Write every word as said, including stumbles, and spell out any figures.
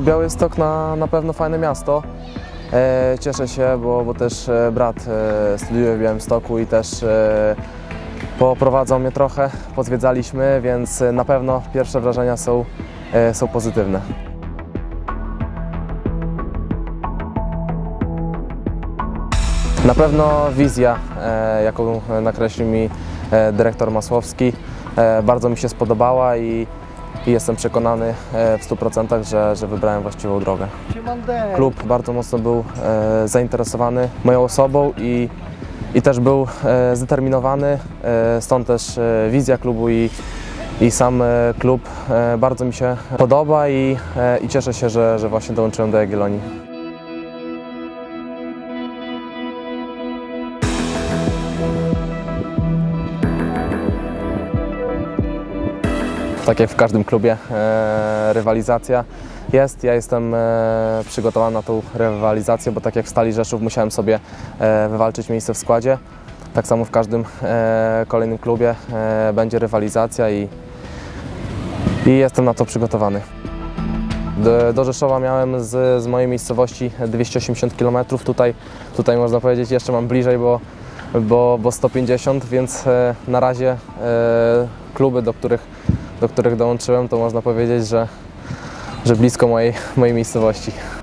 Białystok na, na pewno fajne miasto. E, cieszę się, bo, bo też brat e, studiuje w Białymstoku i też e, poprowadzał mnie trochę, pozwiedzaliśmy, więc na pewno pierwsze wrażenia są, e, są pozytywne. Na pewno wizja, e, jaką nakreślił mi e, dyrektor Masłowski, e, bardzo mi się spodobała i, i jestem przekonany e, w stu procentach, że, że wybrałem właściwą drogę. Klub bardzo mocno był e, zainteresowany moją osobą i, i też był e, zdeterminowany, e, stąd też e, wizja klubu i, i sam e, klub e, bardzo mi się podoba i, e, i cieszę się, że, że właśnie dołączyłem do Jagiellonii. Tak jak w każdym klubie, e, rywalizacja jest. Ja jestem e, przygotowany na tą rywalizację, bo tak jak w Stali Rzeszów musiałem sobie e, wywalczyć miejsce w składzie. Tak samo w każdym e, kolejnym klubie e, będzie rywalizacja i, i jestem na to przygotowany. Do, do Rzeszowa miałem z, z mojej miejscowości dwieście osiemdziesiąt kilometrów. Tutaj, tutaj można powiedzieć jeszcze mam bliżej, bo, bo, bo sto pięćdziesiąt, więc e, na razie e, kluby, do których do których dołączyłem, to można powiedzieć, że, że blisko mojej, mojej miejscowości.